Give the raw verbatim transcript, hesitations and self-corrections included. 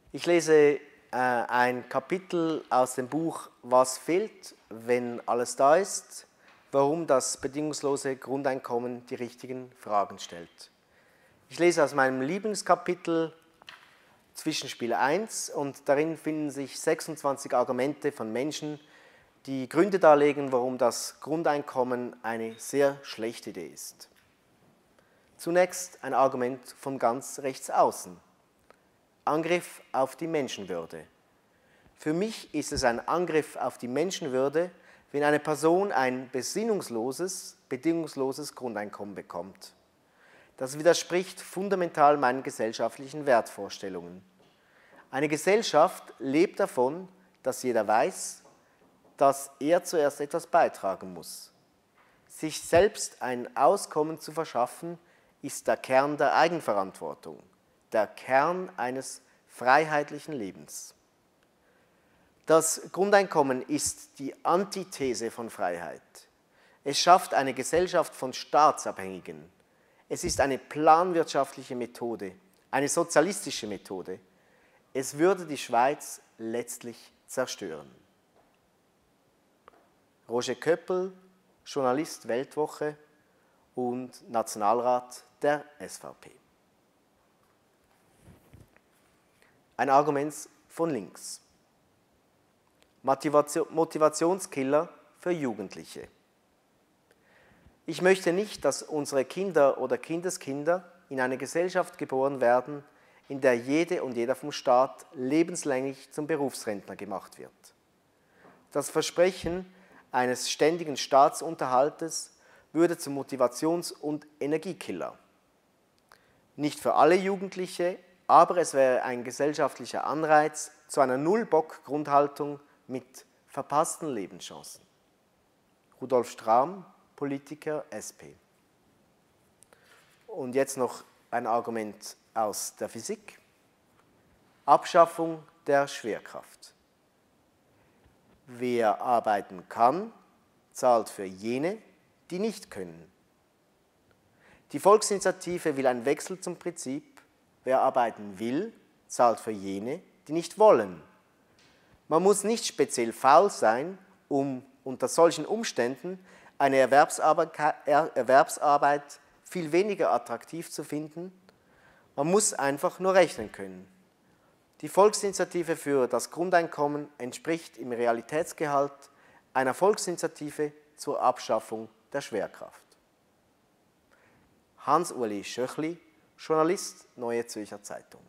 Ich lese äh, ein Kapitel aus dem Buch Was fehlt, wenn alles da ist, warum das bedingungslose Grundeinkommen die richtigen Fragen stellt. Ich lese aus meinem Lieblingskapitel Zwischenspiel eins und darin finden sich sechsundzwanzig Argumente von Menschen, die Gründe darlegen, warum das Grundeinkommen eine sehr schlechte Idee ist. Zunächst ein Argument von ganz rechts außen. Angriff auf die Menschenwürde. Für mich ist es ein Angriff auf die Menschenwürde, wenn eine Person ein besinnungsloses, bedingungsloses Grundeinkommen bekommt. Das widerspricht fundamental meinen gesellschaftlichen Wertvorstellungen. Eine Gesellschaft lebt davon, dass jeder weiß, dass er zuerst etwas beitragen muss. Sich selbst ein Auskommen zu verschaffen, ist der Kern der Eigenverantwortung, der Kern eines freiheitlichen Lebens. Das Grundeinkommen ist die Antithese von Freiheit. Es schafft eine Gesellschaft von Staatsabhängigen. Es ist eine planwirtschaftliche Methode, eine sozialistische Methode. Es würde die Schweiz letztlich zerstören. Roger Köppel, Journalist Weltwoche und Nationalrat der S V P. Ein Argument von links. Motivationskiller für Jugendliche. Ich möchte nicht, dass unsere Kinder oder Kindeskinder in eine Gesellschaft geboren werden, in der jede und jeder vom Staat lebenslänglich zum Berufsrentner gemacht wird. Das Versprechen eines ständigen Staatsunterhaltes würde zum Motivations- und Energiekiller. Nicht für alle Jugendliche, aber es wäre ein gesellschaftlicher Anreiz zu einer Null-Bock-Grundhaltung mit verpassten Lebenschancen. Rudolf Strahm, Politiker, S P. Und jetzt noch ein Argument aus der Physik. Abschaffung der Schwerkraft. Wer arbeiten kann, zahlt für jene, die nicht können. Die Volksinitiative will einen Wechsel zum Prinzip, wer arbeiten will, zahlt für jene, die nicht wollen. Man muss nicht speziell faul sein, um unter solchen Umständen eine Erwerbsarbeit viel weniger attraktiv zu finden. Man muss einfach nur rechnen können. Die Volksinitiative für das Grundeinkommen entspricht im Realitätsgehalt einer Volksinitiative zur Abschaffung der Schwerkraft. Hans-Uli Schöchli, Journalist, Neue Zürcher Zeitung.